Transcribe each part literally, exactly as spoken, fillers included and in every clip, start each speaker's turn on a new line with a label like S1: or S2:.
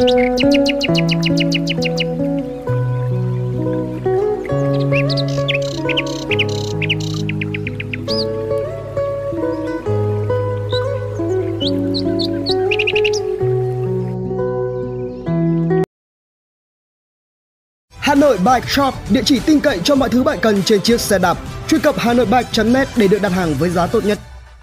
S1: Hà Nội Bike Shop, địa chỉ tin cậy cho mọi thứ bạn cần trên chiếc xe đạp. Truy cập hanoibike chấm net để được đặt hàng với giá tốt nhất.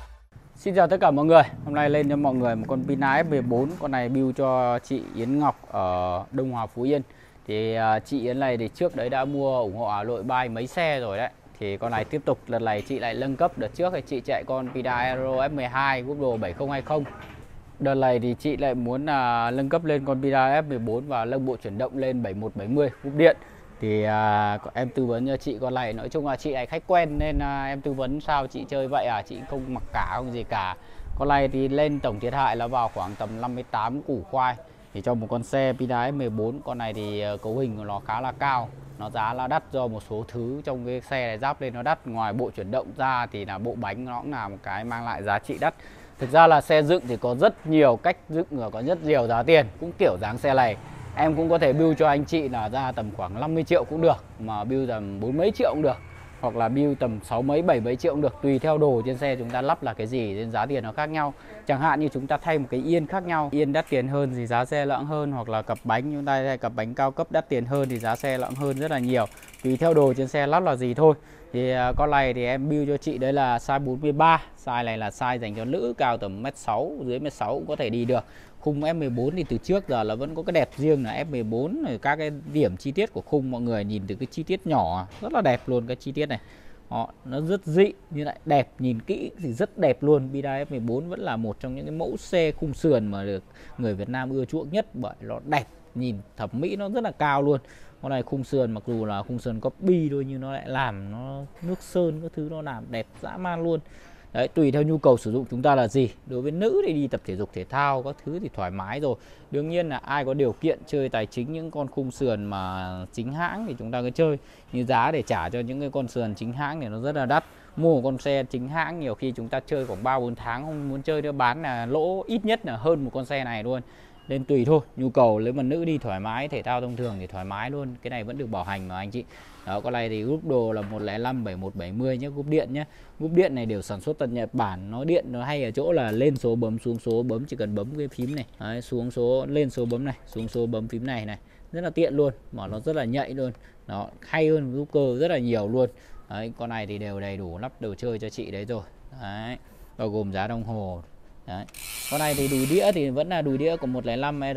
S2: Xin chào tất cả mọi người. Hôm nay lên cho mọi người một con Pina F mười bốn. Con này build cho chị Yến Ngọc ở Đông Hòa, Phú Yên. Thì uh, chị Yến này thì trước đấy đã mua ủng hộ Hà Nội Bike mấy xe rồi đấy. Thì con này tiếp tục lần này chị lại nâng cấp. Đợt trước thì chị chạy con Pina Aero F mười hai group đồ bảy không hai không. Đợt này thì chị lại muốn uh, nâng cấp lên con Pina F mười bốn và nâng bộ chuyển động lên bảy một bảy mươi group điện. Thì uh, em tư vấn cho chị con này. Nói chung là chị này khách quen nên uh, em tư vấn sao chị chơi vậy à. Chị không mặc cả không gì cả. Con này thì lên tổng thiệt hại là vào khoảng tầm năm mươi tám củ khoai. Thì cho một con xe Pina F mười bốn, con này thì uh, cấu hình của nó khá là cao. Nó giá là đắt do một số thứ trong cái xe này giáp lên nó đắt. Ngoài bộ chuyển động ra thì là bộ bánh nó cũng là một cái mang lại giá trị đắt. Thực ra là xe dựng thì có rất nhiều cách dựng và có rất nhiều giá tiền. Cũng kiểu dáng xe này em cũng có thể build cho anh chị là ra tầm khoảng năm mươi triệu cũng được, mà build tầm bốn mấy triệu cũng được, hoặc là build tầm sáu mấy bảy mấy triệu cũng được, tùy theo đồ trên xe chúng ta lắp là cái gì nên giá tiền nó khác nhau. Chẳng hạn như chúng ta thay một cái yên khác nhau, yên đắt tiền hơn thì giá xe lợn hơn, hoặc là cặp bánh chúng ta thay cặp bánh cao cấp đắt tiền hơn thì giá xe lợn hơn rất là nhiều, tùy theo đồ trên xe lắp là gì thôi. Thì uh, con này thì em build cho chị đấy là size bốn mươi ba, size này là size dành cho nữ, cao tầm mét sáu, dưới mét sáu cũng có thể đi được. Khung F mười bốn thì từ trước giờ là vẫn có cái đẹp riêng là F mười bốn, các cái điểm chi tiết của khung mọi người nhìn từ cái chi tiết nhỏ rất là đẹp luôn, cái chi tiết này họ nó rất dị như lại đẹp, nhìn kỹ thì rất đẹp luôn. Pina F mười bốn vẫn là một trong những cái mẫu xe khung sườn mà được người Việt Nam ưa chuộng nhất, bởi nó đẹp, nhìn thẩm mỹ nó rất là cao luôn. Con này khung sườn mặc dù là khung sườn copy thôi nhưng nó lại làm nó nước sơn các thứ nó làm đẹp dã man luôn. Đấy, tùy theo nhu cầu sử dụng chúng ta là gì. Đối với nữ thì đi tập thể dục thể thao các thứ thì thoải mái rồi. Đương nhiên là ai có điều kiện chơi tài chính những con khung sườn mà chính hãng thì chúng ta cứ chơi. Như giá để trả cho những cái con sườn chính hãng thì nó rất là đắt. Mua một con xe chính hãng nhiều khi chúng ta chơi khoảng ba bốn tháng không muốn chơi nữa, bán là lỗ ít nhất là hơn một con xe này luôn. Nên tùy thôi, nhu cầu nếu mà nữ đi thoải mái, thể thao thông thường thì thoải mái luôn. Cái này vẫn được bảo hành mà anh chị. Đó, con này thì group đồ là một không năm bảy một bảy mươi nhé, group điện nhé. Group điện này đều sản xuất tại Nhật Bản. Nó điện nó hay ở chỗ là lên số bấm, xuống số bấm, chỉ cần bấm cái phím này. Đấy, xuống số, lên số bấm này, xuống số bấm phím này này. Rất là tiện luôn, mà nó rất là nhạy luôn. Nó hay hơn group cơ rất là nhiều luôn. Đấy, con này thì đều đầy đủ lắp đồ chơi cho chị đấy rồi. Đấy, bao gồm giá đồng hồ. Đấy. Con này thì đùi đĩa thì vẫn là đùi đĩa của một không năm R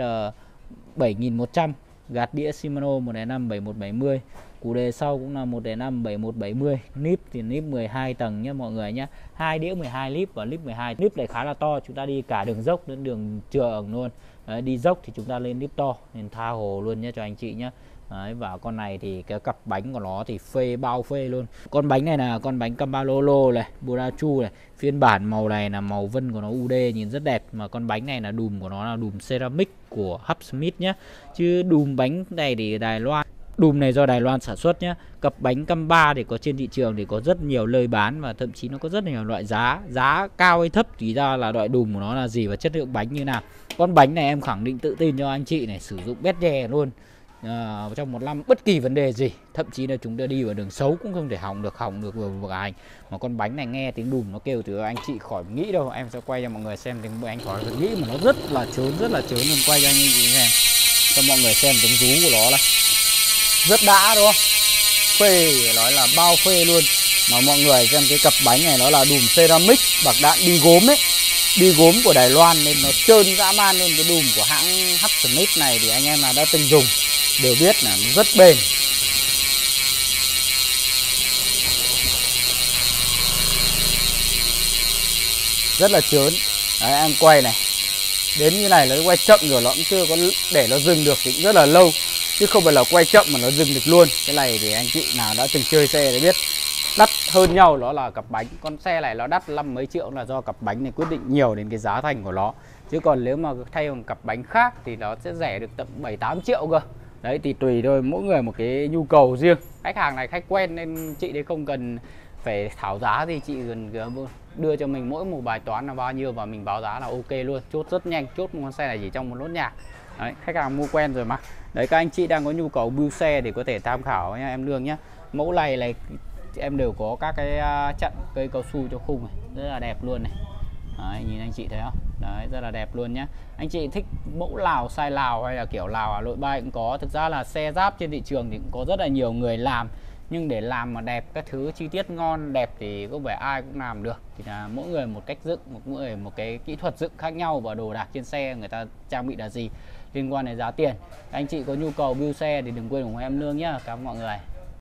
S2: bảy nghìn một trăm, gạt đĩa Shimano một không năm bảy một bảy mươi, củ đề sau cũng là một không năm bảy một bảy mươi, níp thì níp mười hai tầng nhé mọi người nhé, hai đĩa mười hai líp và líp mười hai. Líp này khá là to, chúng ta đi cả đường dốc đến đường trường luôn. Đấy, đi dốc thì chúng ta lên líp to nên tha hồ luôn nhé cho anh chị nhé. Đấy, và con này thì cái cặp bánh của nó thì phê bao phê luôn. Con bánh này là con bánh Cambalolo này, Burachu này. Phiên bản màu này là màu vân của nó u đê nhìn rất đẹp. Mà con bánh này là đùm của nó là đùm ceramic của Hubsmith nhé. Chứ đùm bánh này thì Đài Loan. Đùm này do Đài Loan sản xuất nhé. Cặp bánh Camba thì có trên thị trường thì có rất nhiều nơi bán, và thậm chí nó có rất nhiều loại giá. Giá cao hay thấp thì ra là loại đùm của nó là gì và chất lượng bánh như nào. Con bánh này em khẳng định tự tin cho anh chị này, sử dụng bét nhè luôn. À, trong một năm bất kỳ vấn đề gì, thậm chí là chúng ta đi vào đường xấu cũng không thể hỏng được, hỏng được vừa vừa hành. Mà con bánh này nghe tiếng đùm nó kêu từ anh chị khỏi nghĩ đâu. Em sẽ quay cho mọi người xem tiếng anh khỏi nghĩ mà nó rất là trớn, rất là trớn luôn. Quay cho anh chị xem, cho mọi người xem tiếng rú của nó này, rất đã đúng không? Phê, nói là bao phê luôn. Mà mọi người xem cái cặp bánh này nó là đùm ceramic bạc đạn đi gốm ấy, đi gốm của Đài Loan nên nó trơn dã man luôn. Cái đùm của hãng Hubsmith này thì anh em nào đã từng dùng đều biết là nó rất bền. Rất là trớn. Đấy, em quay này, đến như này nó quay chậm rồi, nó cũng chưa có để nó dừng được thì cũng rất là lâu, chứ không phải là quay chậm mà nó dừng được luôn. Cái này thì anh chị nào đã từng chơi xe để biết. Đắt hơn nhau đó là cặp bánh. Con xe này nó đắt năm mấy triệu là do cặp bánh này quyết định nhiều đến cái giá thành của nó. Chứ còn nếu mà thay bằng cặp bánh khác thì nó sẽ rẻ được tầm bảy tám triệu cơ. Đấy thì tùy thôi, mỗi người một cái nhu cầu riêng. Khách hàng này khách quen nên chị đấy không cần phải thảo giá gì, chị cần đưa cho mình mỗi một bài toán là bao nhiêu và mình báo giá là ok luôn. Chốt rất nhanh, chốt một con xe này chỉ trong một nốt nhạc. Đấy, khách hàng mua quen rồi mà. Đấy, các anh chị đang có nhu cầu build xe thì có thể tham khảo nha em Lương nhé. Mẫu này này em đều có các cái chặn cây cao su cho khung này, rất là đẹp luôn này. Đấy, nhìn anh chị thấy không? Đấy, rất là đẹp luôn nhé. Anh chị thích mẫu Lào, size Lào hay là kiểu Lào Hà Nội Bay cũng có. Thực ra là xe giáp trên thị trường thì cũng có rất là nhiều người làm, nhưng để làm mà đẹp, các thứ chi tiết ngon đẹp thì không phải ai cũng làm được. Thì là mỗi người một cách dựng, mỗi người một cái kỹ thuật dựng khác nhau, và đồ đạc trên xe người ta trang bị là gì liên quan đến giá tiền. Các anh chị có nhu cầu build xe thì đừng quên ủng hộ em Lương nhé. Cảm ơn mọi người.